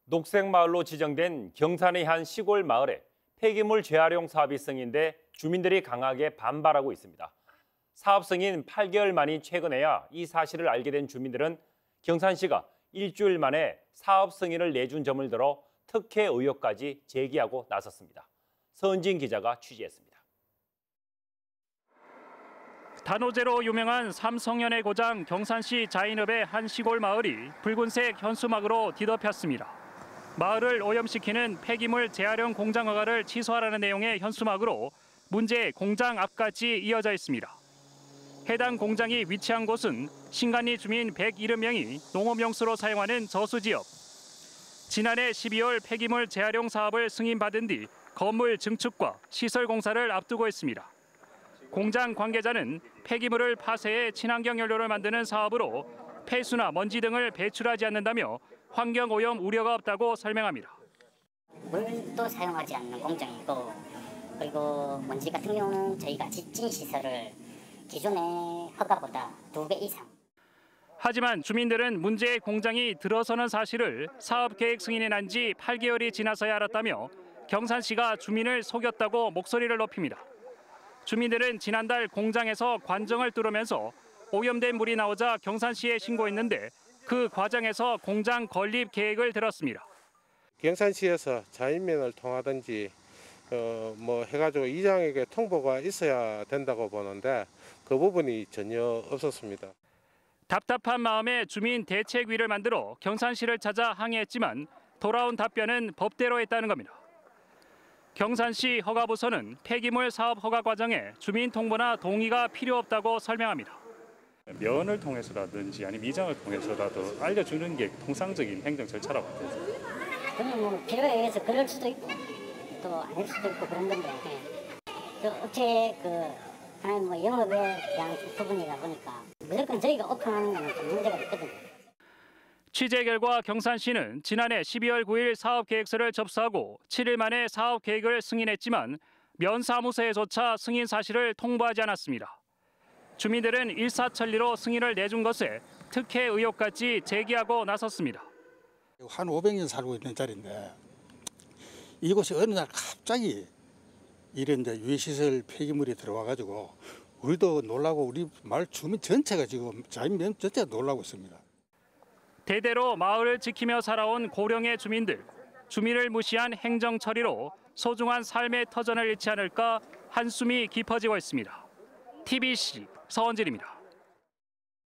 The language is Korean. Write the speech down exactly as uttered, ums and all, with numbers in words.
녹색마을로 지정된 경산의 한 시골 마을에 폐기물 재활용 사업이 승인돼 주민들이 강하게 반발하고 있습니다. 사업 승인 팔 개월 만인 최근에야 이 사실을 알게 된 주민들은 경산시가 일주일 만에 사업 승인을 내준 점을 들어 특혜 의혹까지 제기하고 나섰습니다. 서은진 기자가 취재했습니다. 단오제로 유명한 삼성연의 고장 경산시 자인읍의 한 시골 마을이 붉은색 현수막으로 뒤덮였습니다. 마을을 오염시키는 폐기물 재활용 공장 허가를 취소하라는 내용의 현수막으로 문제의 공장 앞까지 이어져 있습니다. 해당 공장이 위치한 곳은 신간리 주민 백칠십 명이 농업용수로 사용하는 저수지역. 지난해 십이월 폐기물 재활용 사업을 승인받은 뒤 건물 증축과 시설 공사를 앞두고 있습니다. 공장 관계자는 폐기물을 파쇄해 친환경 연료를 만드는 사업으로 폐수나 먼지 등을 배출하지 않는다며 환경오염 우려가 없다고 설명합니다. 물도 사용하지 않는 공장이고 그리고 먼지 같은 경우는 저희가 집진 시설을 기존의 허가보다 두 배 이상. 하지만 주민들은 문제의 공장이 들어서는 사실을 사업 계획 승인이 난 지 팔 개월이 지나서야 알았다며 경산시가 주민을 속였다고 목소리를 높입니다. 주민들은 지난달 공장에서 관정을 뚫으면서 오염된 물이 나오자 경산시에 신고했는데 그 과정에서 공장 건립 계획을 들었습니다. 경산시에서 자인면을 통하든지 어, 뭐 해가지고 이장에게 통보가 있어야 된다고 보는데 그 부분이 전혀 없었습니다. 답답한 마음에 주민 대책위를 만들어 경산시를 찾아 항의했지만 돌아온 답변은 법대로 했다는 겁니다. 경산시 허가부서는 폐기물 사업 허가 과정에 주민 통보나 동의가 필요 없다고 설명합니다. 면을 통해서라든지 아니면 이장을 통해서라도 알려주는 게 통상적인 행정 절차라고 보거든요. 그러면 뭐 필요에 의해서 그럴 수도 있고 또 아닐 수도 있고 그런 건데 그 업체 그 하나의 뭐 영업에 대한 부분이다 보니까 무조건 저희가 오픈하는 건 좀 문제가 있거든요. 취재 결과 경산시는 지난해 십이월 구일 사업 계획서를 접수하고 칠 일 만에 사업 계획을 승인했지만 면 사무소에조차 승인 사실을 통보하지 않았습니다. 주민들은 일사천리로 승인을 내준 것에 특혜 의혹까지 제기하고 나섰습니다. 한 오백 년 살고 있는 자리인데 이곳에 어느 날 갑자기 이런 유해시설 폐기물이 들어와가지고 우리도 놀라고 우리 마을 주민 전체가 지금 자인면 전체가 놀라고 있습니다. 대대로 마을을 지키며 살아온 고령의 주민들, 주민을 무시한 행정 처리로 소중한 삶의 터전을 잃지 않을까 한숨이 깊어지고 있습니다. 티비씨 서원진입니다.